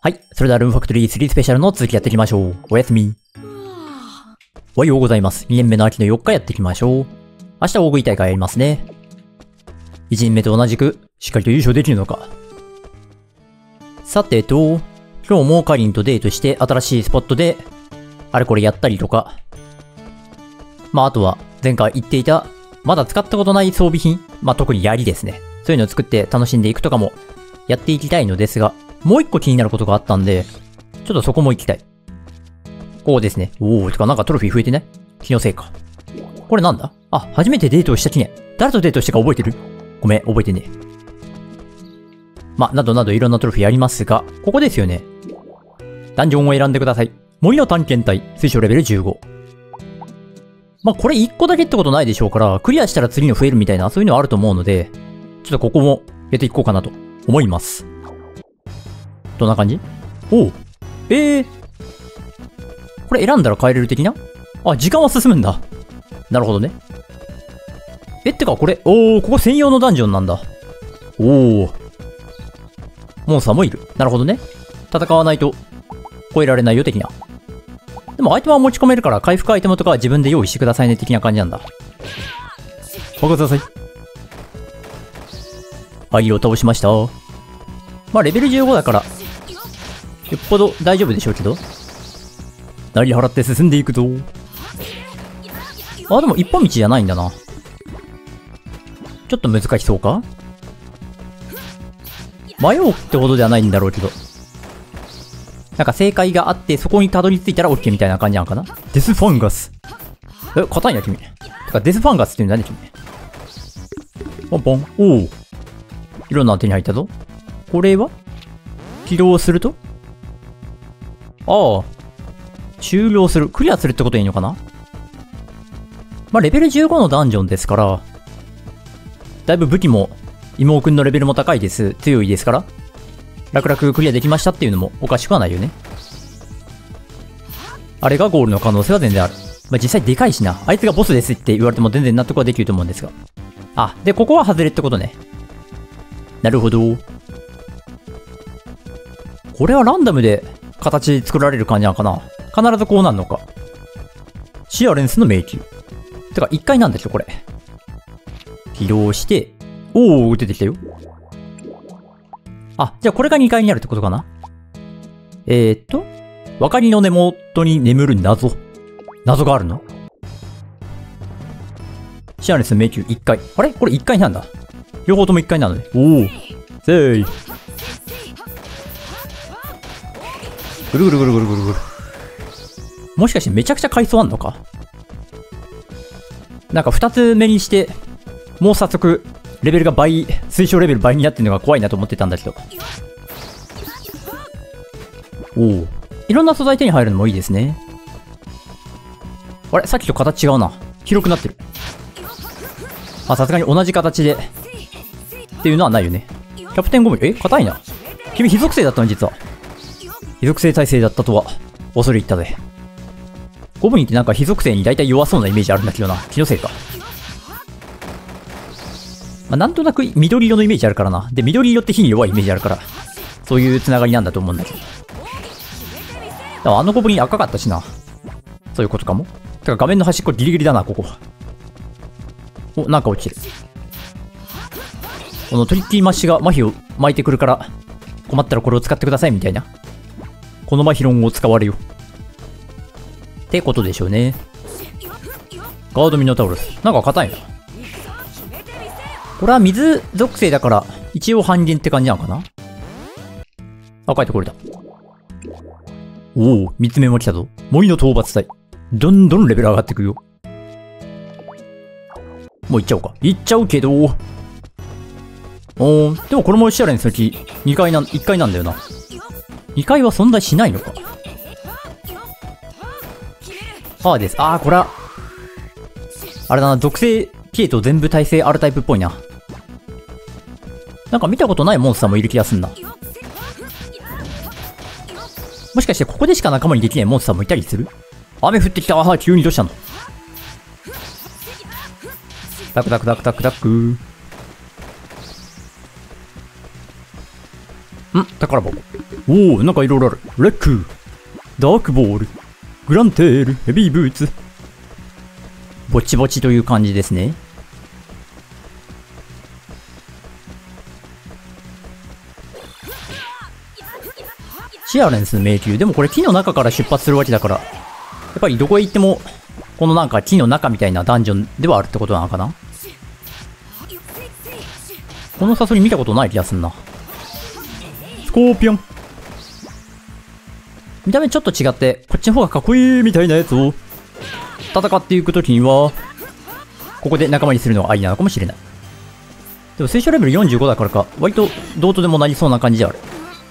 はい。それではルームファクトリー3スペシャルの続きやっていきましょう。おやすみ。おはようございます。2年目の秋の4日やっていきましょう。明日大食い大会やりますね。1年目と同じく、しっかりと優勝できるのか。さてと、今日もカリンとデートして新しいスポットで、あれこれやったりとか。まああとは、前回言っていた、まだ使ったことない装備品。まあ特に槍ですね。そういうのを作って楽しんでいくとかも、やっていきたいのですが、もう一個気になることがあったんで、ちょっとそこも行きたい。こうですね。おー、てかなんかトロフィー増えてない？気のせいか。これなんだ？あ、初めてデートをした記念。誰とデートしたか覚えてる？ごめん、覚えてねえ。まあ、などなどいろんなトロフィーありますが、ここですよね。ダンジョンを選んでください。森の探検隊、推奨レベル15。まあ、これ1個だけってことないでしょうから、クリアしたら次の増えるみたいな、そういうのはあると思うので、ちょっとここもやっていこうかなと思います。どんな感じ？おう。これ選んだら変えれる的な？あ、時間は進むんだ。なるほどね。ってかこれ、ここ専用のダンジョンなんだ。モンスターもいる。なるほどね。戦わないと超えられないよ的な。でもアイテムは持ち込めるから回復アイテムとかは自分で用意してくださいね的な感じなんだ。任せてください。アイを倒しました。まあレベル15だから、よっぽど大丈夫でしょうけど。成り払って進んでいくぞ。あ、でも一本道じゃないんだな。ちょっと難しそうか？迷うってほどではないんだろうけど。なんか正解があって、そこにたどり着いたら OK みたいな感じなのかな？デスファンガス。硬いな、君。てか、デスファンガスっていうの何君。ポンポン。いろんな手に入ったぞ。これは起動すると終了する。クリアするってことでいいのかな？まあ、レベル15のダンジョンですから、だいぶ武器も、妹くんのレベルも高いです。強いですから、楽々クリアできましたっていうのもおかしくはないよね。あれがゴールの可能性は全然ある。まあ、実際でかいしな。あいつがボスですって言われても全然納得はできると思うんですが。あ、で、ここは外れってことね。なるほど。これはランダムで形作られる感じなのかな？必ずこうなるのか。シアレンスの迷宮。てか、1階なんでしょ、これ。起動して、出てきたよ。あ、じゃあこれが2階にあるってことかな？明かりの根元に眠る謎。謎があるの？シアレンスの迷宮1階。あれこれ1階なんだ。両方とも1階なのね。せい。ぐるぐるぐるぐるぐるぐる。もしかしてめちゃくちゃ階層あんのか？なんか2つ目にして、もう早速、レベルが倍、推奨レベル倍になってるのが怖いなと思ってたんだけど。いろんな素材手に入るのもいいですね。あれさっきと形違うな。広くなってる。さすがに同じ形で。っていうのはないよね。キャプテンゴム、硬いな。君非属性だったの実は。非属性耐性だったとは、恐れ入ったぜ。ゴブリンってなんか非属性に大体弱そうなイメージあるんだけどな。気のせいか。まあ、なんとなく緑色のイメージあるからな。で、緑色って火に弱いイメージあるから、そういうつながりなんだと思うんだけど。でもあのゴブリン赤かったしな。そういうことかも。てか画面の端っこギリギリだな、ここ。なんか落ちる。このトリッキーマッシュが麻痺を巻いてくるから、困ったらこれを使ってくださいみたいな。このマヒロンを使われよ。ってことでしょうね。ガードミノタウロス。なんか硬いな。これは水属性だから、一応半減って感じなのかな？帰ってこれた。3つ目も来たぞ。森の討伐隊。どんどんレベル上がってくよ。もう行っちゃおうか。行っちゃうけど。でもこれもシアレンスのうち1階なんだよな。2階は存在しないのか。です。これは、あれだな、属性系統全部耐性あるタイプっぽいな。なんか見たことないモンスターもいる気がすんな。もしかしてここでしか仲間にできないモンスターもいたりする？雨降ってきた。急にどうしたの？タクタクタクタクタク。 宝箱。おお、なんかいろいろある。レック、ダークボール、グランテール、ヘビーブーツ。ぼちぼちという感じですね。シアレンスの迷宮。でもこれ木の中から出発するわけだから、やっぱりどこへ行っても、このなんか木の中みたいなダンジョンではあるってことなのかな。このサソリ見たことない気がすんな。スコーピオン。見た目ちょっと違って、こっちの方がかっこいいみたいなやつを、戦っていくときには、ここで仲間にするのがありなのかもしれない。でも聖書レベル45だからか、割とどうとでもなりそうな感じである。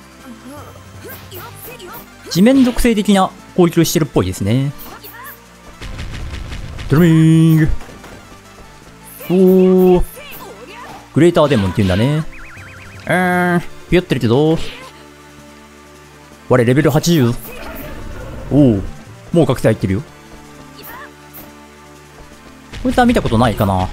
地面属性的な攻撃をしてるっぽいですね。ドラミング。おー。グレーターデーモンって言うんだね。ピヨってるけど。我レベル80。おお。もう覚醒入ってるよ。こいつは見たことないかな。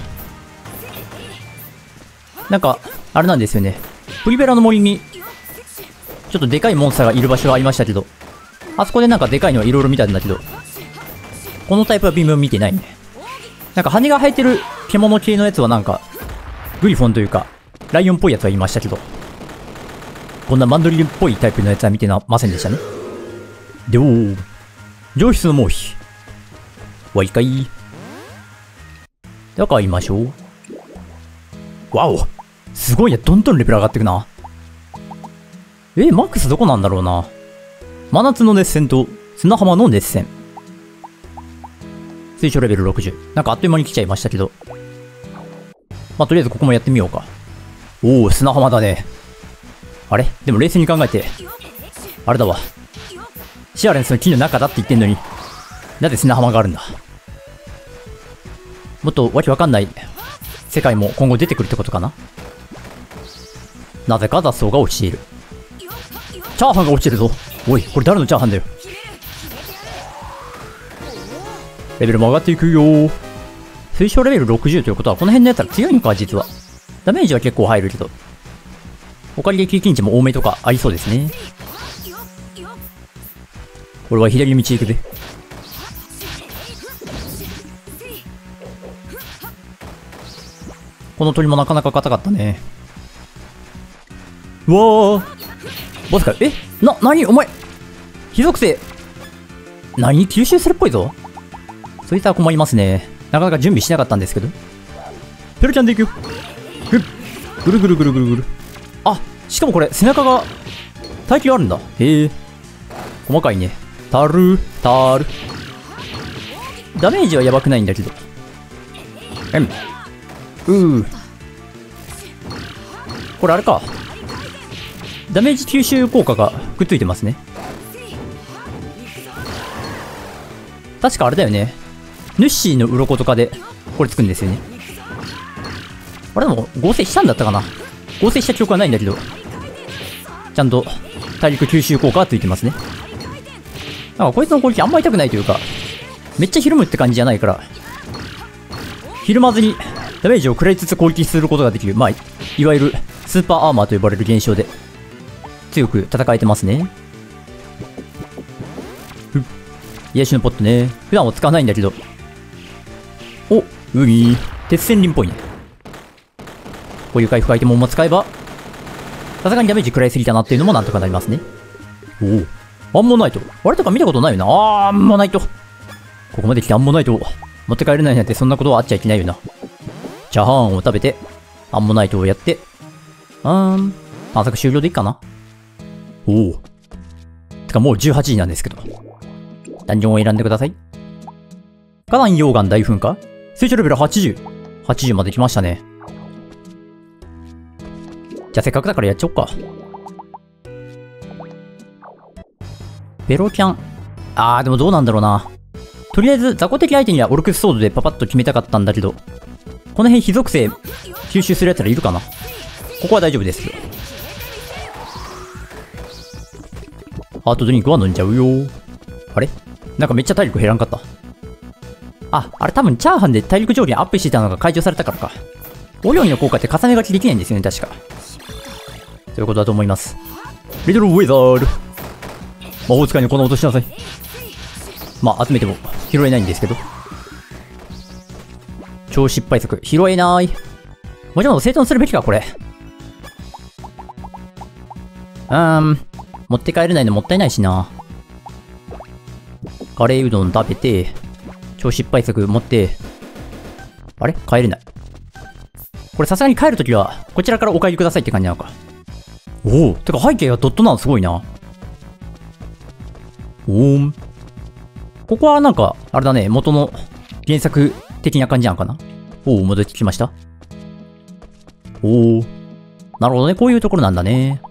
なんか、あれなんですよね。プリベラの森に、ちょっとでかいモンスターがいる場所がありましたけど、あそこでなんかでかいのはいろいろ見たんだけど、このタイプは微妙に見てないね。なんか羽が生えてる獣系のやつはなんか、グリフォンというか、ライオンっぽいやつはいましたけど、こんなマンドリルっぽいタイプのやつは見てませんでしたね。でおー。上質の毛皮。わいかい。では買いましょう。わお。すごいや、どんどんレベル上がってくな。マックスどこなんだろうな。真夏の熱戦と砂浜の熱戦。水晶レベル60。なんかあっという間に来ちゃいましたけど。まあ、とりあえずここもやってみようか。おお、砂浜だね。あれでも冷静に考えて。あれだわ。シアレンスの木の中だって言ってんのに、なぜ砂浜があるんだ。もっとわけわかんない世界も今後出てくるってことかな。なぜか雑草が落ちている。チャーハンが落ちてるぞ。おい、これ誰のチャーハンだよ。レベルも上がっていくよー。水晶レベル60ということは、この辺のやつら強いのか、実は。ダメージは結構入るけど。おかげで経験値も多めとかありそうですね。俺は左道行くぜ。この鳥もなかなか硬かったね。うわー。ボスか。なにお前。火属性。何吸収するっぽいぞ。そいつは困りますね。なかなか準備しなかったんですけど。ペロちゃんでいくよ。ぐるぐるぐるぐるぐる。あ、しかもこれ背中が耐久あるんだ。へえ。細かいね。ダメージはやばくないんだけど。これあれか。ダメージ吸収効果がくっついてますね。確かあれだよね。ヌッシーの鱗とかでこれつくんですよね。あれでも合成したんだったかな。合成した記憶はないんだけど、ちゃんと体力吸収効果がついてますね。なんかこいつの攻撃あんま痛くないというか、めっちゃひるむって感じじゃないから、ひるまずにダメージを食らいつつ攻撃することができる。まあ、いわゆるスーパーアーマーと呼ばれる現象で強く戦えてますね。癒しのポットね。普段は使わないんだけど。お、海。鉄線輪っぽいね。こういう回復アイテムも使えば、さすがにダメージ食らいすぎたなっていうのもなんとかなりますね。おお。アンモナイト。あれとか見たことないよな。アンモナイト。ここまで来てアンモナイトを持って帰れないなんてそんなことはあっちゃいけないよな。チャーハンを食べて、アンモナイトをやって、探索終了でいいかな。おお。てかもう18時なんですけど。ダンジョンを選んでください。火山溶岩大噴火水晶レベル80。80まで来ましたね。じゃあせっかくだからやっちゃおっか。ベロキャン。でもどうなんだろうな。とりあえず雑魚的相手にはオルクスソードでパパッと決めたかったんだけど、この辺火属性吸収するやつらいるかな。ここは大丈夫ですよ。ハートドリンクは飲んじゃうよ。あれなんかめっちゃ体力減らんかった。あれ多分チャーハンで体力上限アップしてたのが解除されたからか。お料理の効果って重ね書きできないんですよね、確か。そういうことだと思います。 リトルウェザード。魔法使いにこの音しなさい。まあ、集めても拾えないんですけど。超失敗作。拾えない。もちろん生存するべきか、これ。持って帰れないのもったいないしな。カレーうどん食べて、超失敗作持って、あれ帰れない。これさすがに帰るときは、こちらからお帰りくださいって感じなのか。おお、てか背景がドットなのすごいな。ここはなんか、あれだね、元の原作的な感じなのかな。戻ってきました。なるほどね、こういうところなんだね。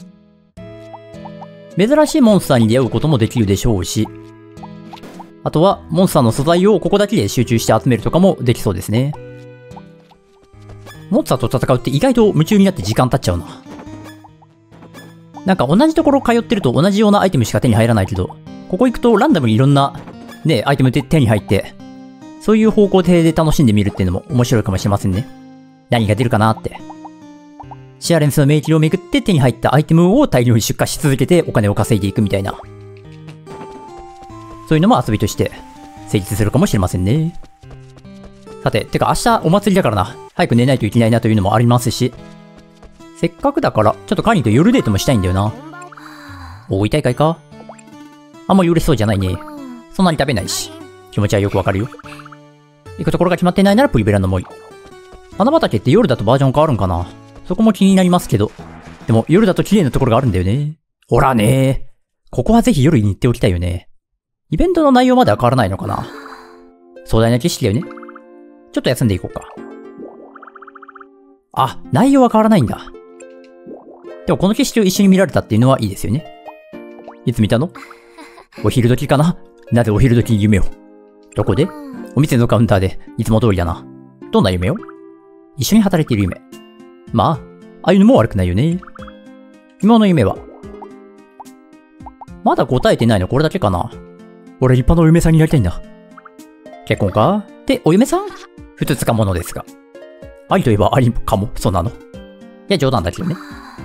珍しいモンスターに出会うこともできるでしょうし、あとは、モンスターの素材をここだけで集中して集めるとかもできそうですね。モンスターと戦うって意外と夢中になって時間経っちゃうな。なんか同じところ通ってると同じようなアイテムしか手に入らないけど、ここ行くとランダムにいろんなね、アイテムで手に入って、そういう方向性で楽しんでみるっていうのも面白いかもしれませんね。何が出るかなって。シアレンスの迷宮を巡って手に入ったアイテムを大量に出荷し続けてお金を稼いでいくみたいな。そういうのも遊びとして成立するかもしれませんね。さて、てか明日お祭りだからな。早く寝ないといけないなというのもありますし。せっかくだから、ちょっとカニと夜デートもしたいんだよな。大食い大会か？あんまり嬉しそうじゃないね。そんなに食べないし。気持ちはよくわかるよ。行くところが決まってないならプリベラの森。花畑って夜だとバージョン変わるんかな？そこも気になりますけど。でも夜だと綺麗なところがあるんだよね。ほらね。ここはぜひ夜に行っておきたいよね。イベントの内容までは変わらないのかな？壮大な景色だよね。ちょっと休んでいこうか。あ、内容は変わらないんだ。でもこの景色を一緒に見られたっていうのはいいですよね。いつ見たの？お昼時かな？なぜお昼時に夢を？どこで？お店のカウンターで、いつも通りだな。どんな夢を？一緒に働いている夢。まあ、ああいうのも悪くないよね。今の夢は？まだ答えてないのこれだけかな。俺立派なお嫁さんになりたいんだ。結婚か？ってお嫁さん？ふつつかものですが。ありといえばありかも、そうなの。いや、冗談だけどね。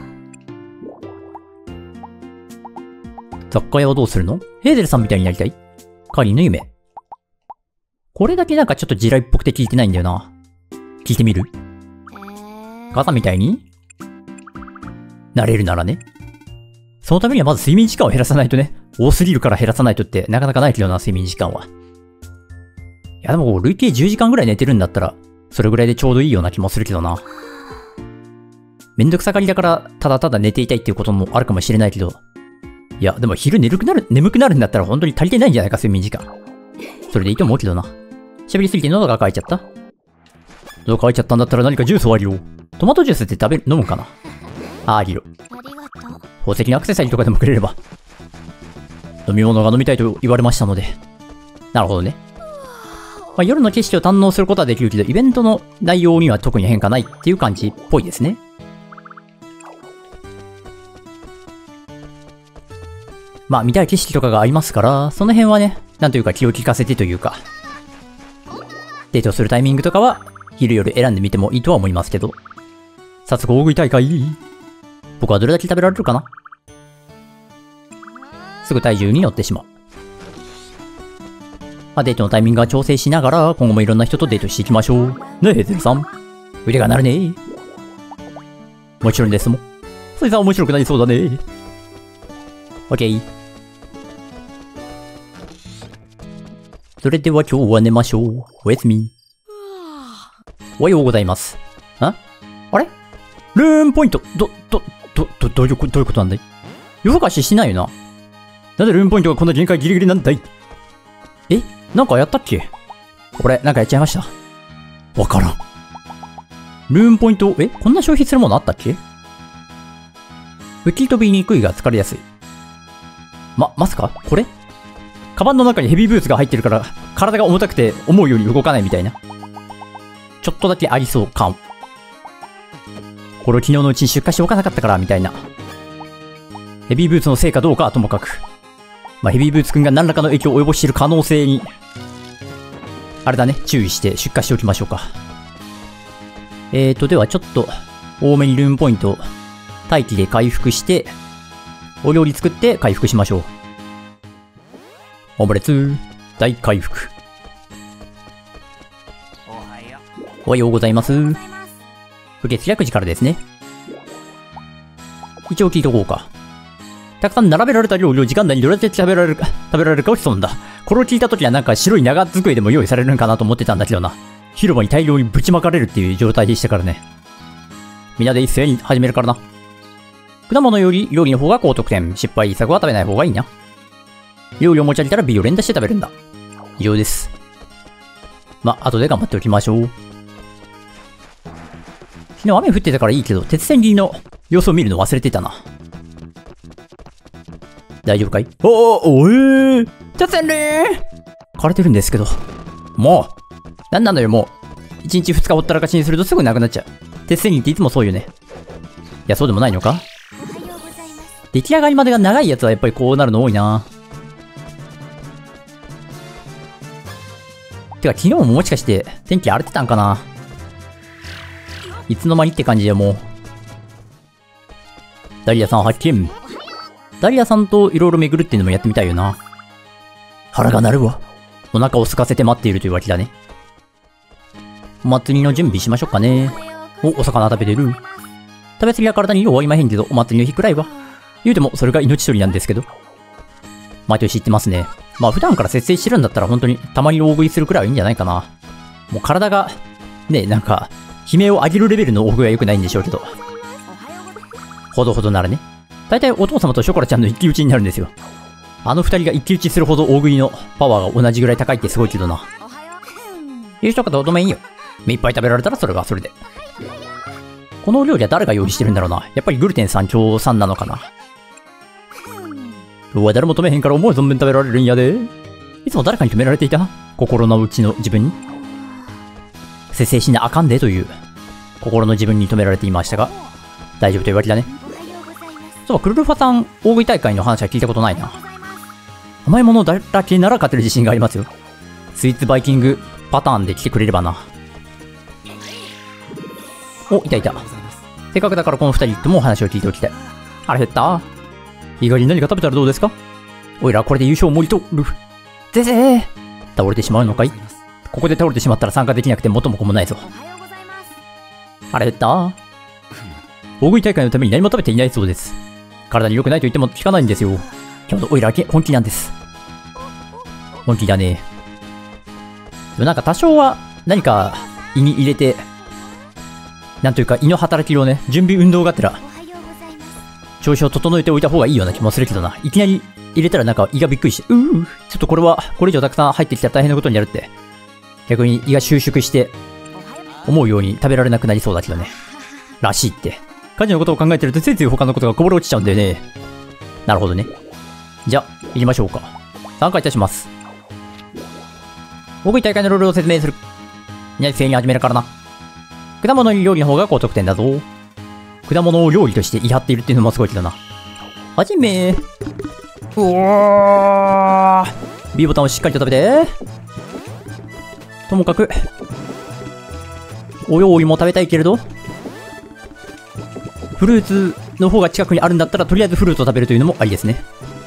雑貨屋はどうするの？ヘーゼルさんみたいになりたい？カーリーの夢。これだけなんかちょっと地雷っぽくて聞いてないんだよな。聞いてみる？ガサみたいになれるならね。そのためにはまず睡眠時間を減らさないとね。多すぎるから減らさないとってなかなかないけどな、睡眠時間は。いやでも累計10時間ぐらい寝てるんだったら、それぐらいでちょうどいいような気もするけどな。めんどくさがりだから、ただただ寝ていたいっていうこともあるかもしれないけど。いや、でも昼眠くなるんだったら本当に足りてないんじゃないか、睡眠時間。それでいいと思うけどな。喋りすぎて喉が渇いちゃった？喉渇いちゃったんだったら何かジュースをあげよう。トマトジュースって飲むかな？あげろ。宝石のアクセサリーとかでもくれれば。飲み物が飲みたいと言われましたので。なるほどね。まあ、夜の景色を堪能することはできるけど、イベントの内容には特に変化ないっていう感じっぽいですね。まあ見たい景色とかがありますから、その辺はね、なんというか気を利かせてというか、デートするタイミングとかは、昼夜選んでみてもいいとは思いますけど。早速大食い大会。僕はどれだけ食べられるかな？すぐ体重に乗ってしまう。まあ、デートのタイミングは調整しながら、今後もいろんな人とデートしていきましょう。ねえ、ヘゼルさん。腕が鳴るね。もちろんですもん。そいつは面白くなりそうだね。オッケー。それでは今日は寝ましょう。おやすみ。おはようございます。あれルーンポイント。どういうことなんだい？夜更かししないよな。なぜルーンポイントがこんな限界ギリギリなんだい？なんかやったっけ？俺、なんかやっちゃいました。わからん。ルーンポイント、こんな消費するものあったっけ？吹き飛びにくいが疲れやすい。まさかこれ？カバンの中にヘビーブーツが入ってるから、体が重たくて思うように動かないみたいな。ちょっとだけありそう感。これを昨日のうちに出荷しておかなかったから、みたいな。ヘビーブーツのせいかどうかはともかく。まあ、ヘビーブーツくんが何らかの影響を及ぼしている可能性に、あれだね、注意して出荷しておきましょうか。ではちょっと、多めにルーンポイント、待機で回復して、 お料理作って回復しましょう。オムレツ、大回復。おはようございます。受付9時からですね。一応聞いとこうか。たくさん並べられた料理を時間内にどれだけ食べられるかを競うんだ。これを聞いたときはなんか白い長机でも用意されるんかなと思ってたんだけどな。広場に大量にぶちまかれるっていう状態でしたからね。みんなで一斉に始めるからな。果物より料理の方が高得点。失敗作は食べない方がいいな。料理を持ち上げたら B を連打して食べるんだ。以上です。ま、後で頑張っておきましょう。昨日雨降ってたからいいけど、鉄線切りの様子を見るの忘れてたな。大丈夫かい？鉄線切り枯れてるんですけど。もうなんなのよ、もう。1日2日ほったらかしにするとすぐなくなっちゃう。鉄線切りっていつもそうよね。いや、そうでもないのか？出来上がりまでが長いやつはやっぱりこうなるの多いな。てか昨日ももしかして天気荒れてたんかな。いつの間にって感じでもう。ダリアさん発見。ダリアさんといろいろ巡るっていうのもやってみたいよな。腹が鳴るわ。お腹を空かせて待っているというわけだね。お祭りの準備しましょうかね。お魚食べてる。食べ過ぎは体に弱いまへんけど、お祭りの日くらいは。言うてもそれが命取りなんですけど。毎年言ってますね。まあ普段から節制してるんだったら本当にたまに大食いするくらいはいいんじゃないかな。もう体が、ね、なんか、悲鳴を上げるレベルの大食いは良くないんでしょうけど。ほどほどならね。だいたいお父様とショコラちゃんの一騎打ちになるんですよ。あの二人が一騎打ちするほど大食いのパワーが同じぐらい高いってすごいけどな。優勝かどうでもいいよ。目いっぱい食べられたらそれがそれで。このお料理は誰が用意してるんだろうな。やっぱりグルテンさん協賛なのかな。今日は誰も止めへんから思う存分食べられるんやで。いつも誰かに止められていた心の内の自分に。節制しなあかんでという心の自分に止められていましたが、大丈夫というわけだね。そう、クルルファさん大食い大会の話は聞いたことないな。甘いものだけなら勝てる自信がありますよ。スイーツバイキングパターンで来てくれればな。お、いたいた。せっかくだからこの二人ともお話を聞いておきたい。腹減った？意外に何か食べたらどうですか？おいらこれで優勝をもぎ取る。ぜぜー倒れてしまうのかい？ここで倒れてしまったら参加できなくて元も子もないぞ。腹減った？大食い大会のために何も食べていないそうです。体に良くないと言っても聞かないんですよ。今日のおいら本気なんです。本気だね。でもなんか多少は何か胃に入れて、なんというか胃の働きをね、準備運動がてら、調子を整えておいた方がいいような気もするけどな。いきなり入れたらなんか胃がびっくりして、ちょっとこれ以上たくさん入ってきたら大変なことになるって。逆に胃が収縮して、思うように食べられなくなりそうだけどね。らしいって。家事のことを考えてるとついつい他のことがこぼれ落ちちゃうんだよね。なるほどね。じゃあ、行きましょうか。参加いたします。大食い大会のルールを説明する。みんな一斉に始めるからな。果物料理の方が高得点だぞ。果物を料理として言い張っているっていうのもすごいけどな。はじめー。B ボタンをしっかりと食べて。ともかく、お料理も食べたいけれど、フルーツの方が近くにあるんだったら、とりあえずフルーツを食べるというのもありですね。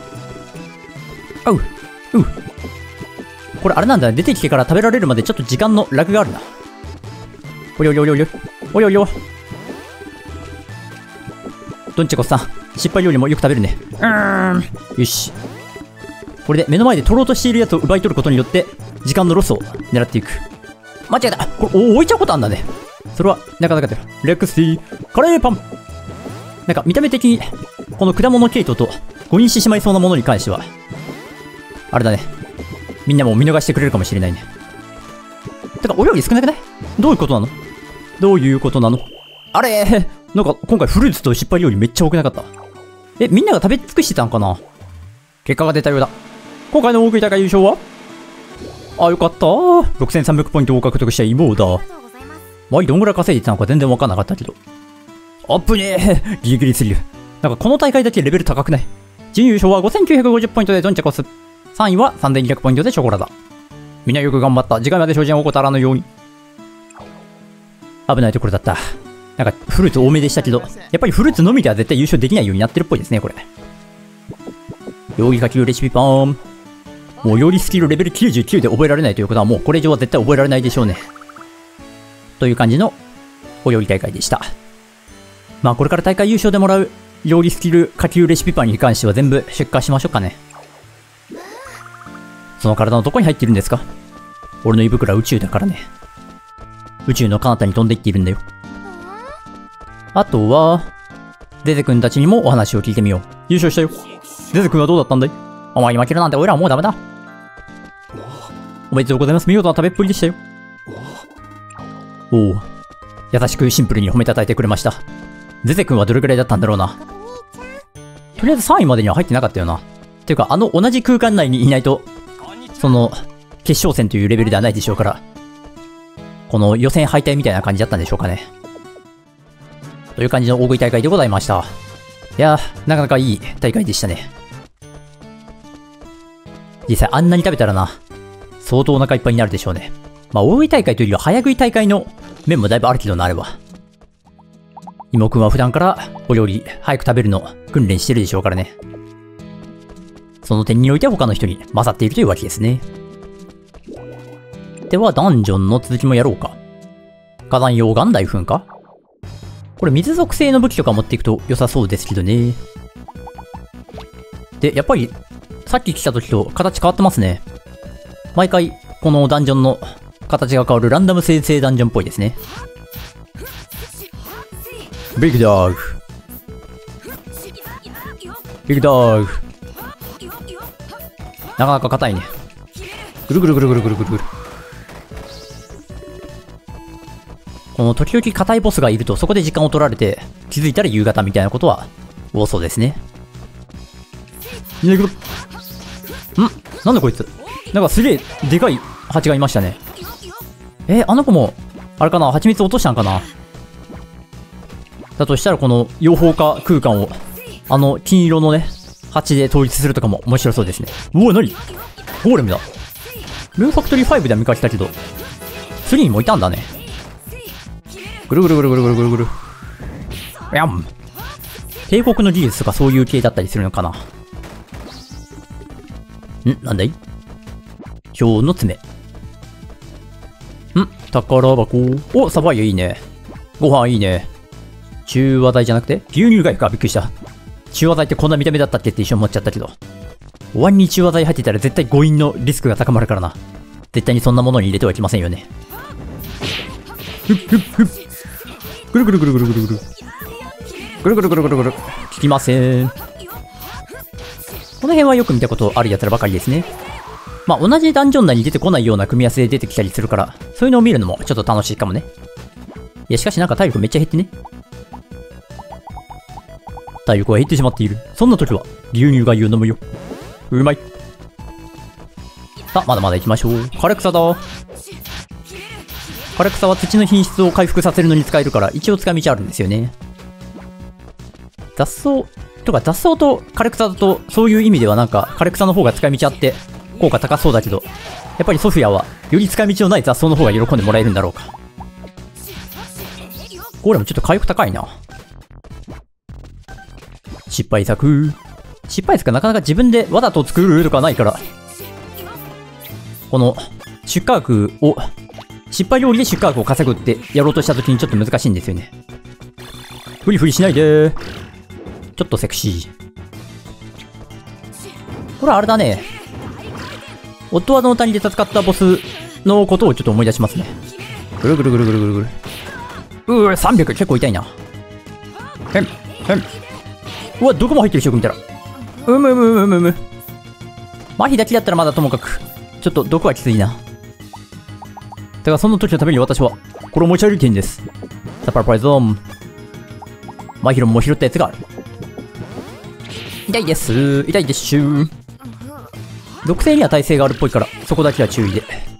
これあれなんだね。出てきてから食べられるまでちょっと時間のラグがあるな。おりょりょりょりょ。おりょりょ。どんちゃこさん、失敗料理もよく食べるね。よし。これで目の前で取ろうとしているやつを奪い取ることによって、時間のロスを狙っていく。間違えた。これ置いちゃうことあんだね。それは、なかなかだよ。レクスティー、カレーパン。なんか見た目的に、この果物系統と誤認してしまいそうなものに関しては、あれだね。みんなも見逃してくれるかもしれないね。てか、お料理少なくない？どういうことなの？どういうことなの？あれなんか今回フルーツと失敗料理めっちゃ多くなかった。みんなが食べ尽くしてたんかな？結果が出たようだ。今回の大食い大会優勝は？よかった。6300ポイントを獲得した妹だ。前どんぐらい稼いでたのか全然わかんなかったけど。あっぶねーギリギリすぎる。なんかこの大会だけレベル高くない？準優勝は5950ポイントでドンチャコス。3位は3200ポイントでショコラだ。みんなよく頑張った。次回まで精進を怠らぬように。危ないところだった。なんかフルーツ多めでしたけど、やっぱりフルーツのみでは絶対優勝できないようになってるっぽいですね、これ。 容疑かけるレシピパン。もう料理スキルレベル99で覚えられないということはもうこれ以上は絶対覚えられないでしょうね。という感じのお料理大会でした。まあこれから大会優勝でもらう料理スキル下級レシピパンに関しては全部出荷しましょうかね。その体のどこに入っているんですか？俺の胃袋は宇宙だからね。宇宙の彼方に飛んでいっているんだよ。あとは、ゼゼ君たちにもお話を聞いてみよう。優勝したよ。ゼゼ君はどうだったんだい？お前に負けるなんて俺らはもうダメだ。おめでとうございます。見事な食べっぷりでしたよ。おお。優しくシンプルに褒めたたえてくれました。ゼゼ君はどれくらいだったんだろうな。とりあえず3位までには入ってなかったよな。ていうか、同じ空間内にいないと、その、決勝戦というレベルではないでしょうから、この予選敗退みたいな感じだったんでしょうかね。という感じの大食い大会でございました。いやー、なかなかいい大会でしたね。実際あんなに食べたらな、相当お腹いっぱいになるでしょうね。まあ大食い大会というよりは早食い大会の面もだいぶあるけどな、あれば。妹くんは普段からお料理早く食べるの訓練してるでしょうからね。その点において他の人に勝っているというわけですね。ではダンジョンの続きもやろうか。火山溶岩大噴火？これ水属性の武器とか持っていくと良さそうですけどね。で、やっぱりさっき来た時と形変わってますね。毎回このダンジョンの形が変わるランダム生成ダンジョンっぽいですね。ビッグドッグ。ビッグドッグ。なかなか硬いね。ぐるぐるぐるぐるぐるぐるぐる。この時々硬いボスがいるとそこで時間を取られて気づいたら夕方みたいなことは多そうですね。なんだこいつ。なんかすげえでかい蜂がいましたね。あの子もあれかな、蜂蜜落としたんかな。だとしたらこの養蜂家空間を金色のね蜂で統一するとかも面白そうですね。うわ、なにゴーレムだ。ルーンファクトリー5では見かけたけど3にもいたんだね。ぐるぐるぐるぐるぐるぐるぐる。やん。帝国の技術とかそういう系だったりするのかな。なんだい？今日の爪。宝箱。お、サバイヤいいね。ご飯いいね。中和剤じゃなくて牛乳がいいか。びっくりした。中和剤ってこんな見た目だったっけって一瞬思っちゃったけど。お椀に中和剤入ってたら絶対誤飲のリスクが高まるからな。絶対にそんなものに入れてはいけませんよね。ぐるぐるぐるぐるぐるぐる。ぐるぐるぐるぐるぐる。聞きません。この辺はよく見たことあるやつらばかりですね。まあ同じダンジョン内に出てこないような組み合わせで出てきたりするから、そういうのを見るのもちょっと楽しいかもね。いやしかしなんか体力めっちゃ減ってね。体力は減ってしまっている。そんな時は牛乳がゆを飲むよ。うまい。さあ、まだまだ行きましょう。枯れ草だ。枯れ草は土の品質を回復させるのに使えるから、一応使い道あるんですよね。雑草とか、雑草と枯れ草だと、そういう意味ではなんか、枯れ草の方が使い道あって、効果高そうだけど、やっぱりソフィアは、より使い道のない雑草の方が喜んでもらえるんだろうか。ゴーレムちょっと回復高いな。失敗作。失敗作がなかなか自分でわざと作るとかないから、この、出荷額を、失敗料理で出荷額を稼ぐってやろうとした時にちょっと難しいんですよね。フリフリしないでー。ちょっとセクシー。これあれだね。オットワードの谷で戦ったボスのことをちょっと思い出しますね。ぐるぐるぐるぐるぐるぐる。300結構痛いな。うわ、どこも入ってるしよく見たら。麻痺だけだったらまだともかく、ちょっと毒はきついな。だがその時のために私は、これを持ち歩いているんです。サプライズオン。マヒロンも拾ったやつがある。痛いです。痛いでっしゅ。毒性には耐性があるっぽいから、そこだけは注意で。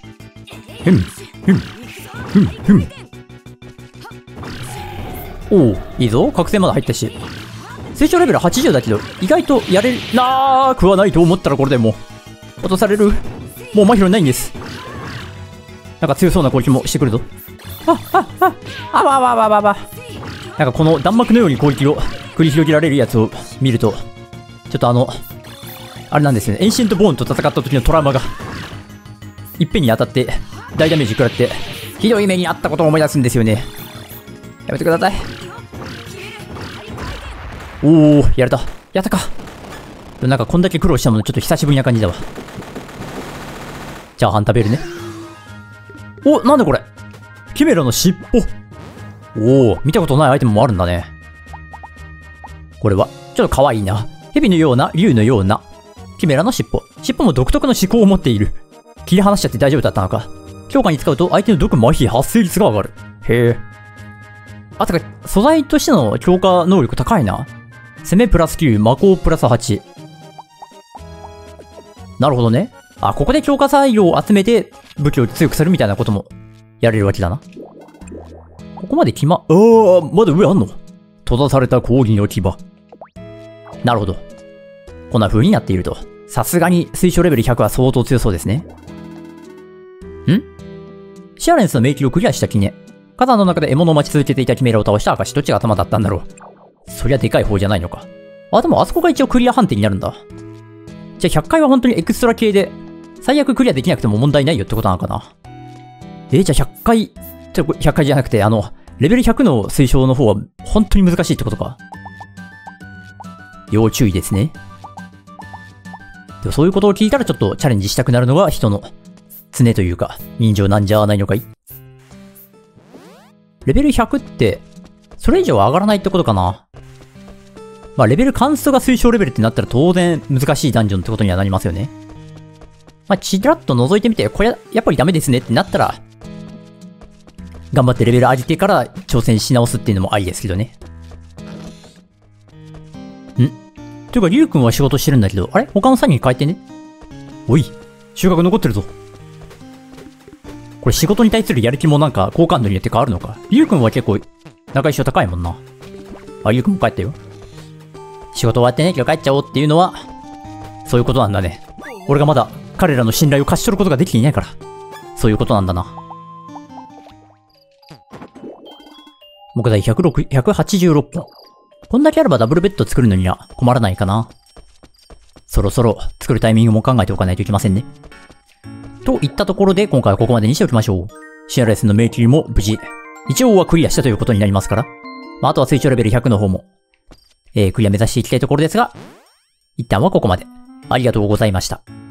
おお、いいぞ。覚醒まだ入ったし。成長レベル80だけど、意外とやれなくはないと思ったらこれでもう、落とされる。もうマヒロンないんです。なんか強そうな攻撃もしてくるぞ。なんかこの弾幕のように攻撃を繰り広げられるやつを見ると、ちょっとあれなんですね。エンシェントボーンと戦った時のトラウマが、いっぺんに当たって、大ダメージ食らって、ひどい目にあったことを思い出すんですよね。やめてください。おー、やれた。やったか。なんかこんだけ苦労したものちょっと久しぶりな感じだわ。チャーハン食べるね。お、なんだこれ。キメラの尻尾。おー、見たことないアイテムもあるんだね。これは、ちょっと可愛いな。蛇のような、竜のような。キメラの尻尾。尻尾も独特の思考を持っている。切り離しちゃって大丈夫だったのか。強化に使うと相手の毒麻痺発生率が上がる。へえ。あ、てか、素材としての強化能力高いな。攻めプラス9、魔法プラス8。なるほどね。あ、ここで強化材料を集めて武器を強くするみたいなこともやれるわけだな。ここまでまだ上あんの？閉ざされた氷の牙。なるほど。こんな風になっていると。さすがに推奨レベル100は相当強そうですね。シアレンスの迷宮をクリアした記念。火山の中で獲物を待ち続けていたキメラを倒した証。どっちが頭だったんだろう。そりゃでかい方じゃないのか。あ、でもあそこが一応クリア判定になるんだ。じゃあ100回は本当にエクストラ系で、最悪クリアできなくても問題ないよってことなのかな。じゃあ100回、100回じゃなくて、レベル100の推奨の方は本当に難しいってことか。要注意ですね。でもそういうことを聞いたらちょっとチャレンジしたくなるのが人の常というか、人情なんじゃないのかい？レベル100って、それ以上上がらないってことかな。まあ、レベルカンストが推奨レベルってなったら当然難しいダンジョンってことにはなりますよね。まあ、ちらっと覗いてみて、これやっぱりダメですねってなったら、頑張ってレベル上げてから挑戦し直すっていうのもありですけどね。というか、リュウ君は仕事してるんだけど、あれ他の3人帰ってね。おい、収穫残ってるぞ。これ仕事に対するやる気もなんか好感度によって変わるのか。リュウ君は結構仲一緒高いもんな。あ、リュウ君も帰ったよ。仕事終わってね、今日帰っちゃおうっていうのは、そういうことなんだね。俺がまだ彼らの信頼を勝ち取ることができていないから。そういうことなんだな。木材186本。こんだけあればダブルベッド作るのには困らないかな。そろそろ作るタイミングも考えておかないといけませんね。といったところで今回はここまでにしておきましょう。シアレスの迷宮も無事、一応はクリアしたということになりますから。まあ、あとは推奨レベル100の方も、クリア目指していきたいところですが、一旦はここまで。ありがとうございました。